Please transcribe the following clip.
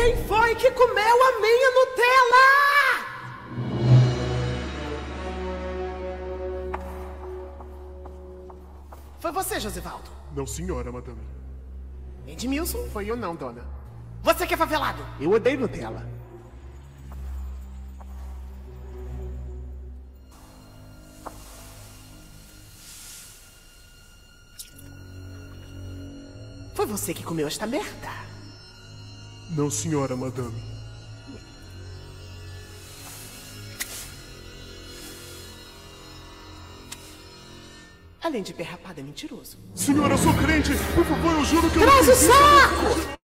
Quem foi que comeu a minha Nutella? Foi você, Josivaldo? Não, senhora, madame. Edmilson? Foi eu não, dona. Você que é favelado? Eu odeio Nutella. Foi você que comeu esta merda? Não, senhora, madame. Além de perrapado, é mentiroso. Senhora, eu sou crente. Por favor, eu juro que eu Traz não o fiz isso. saco!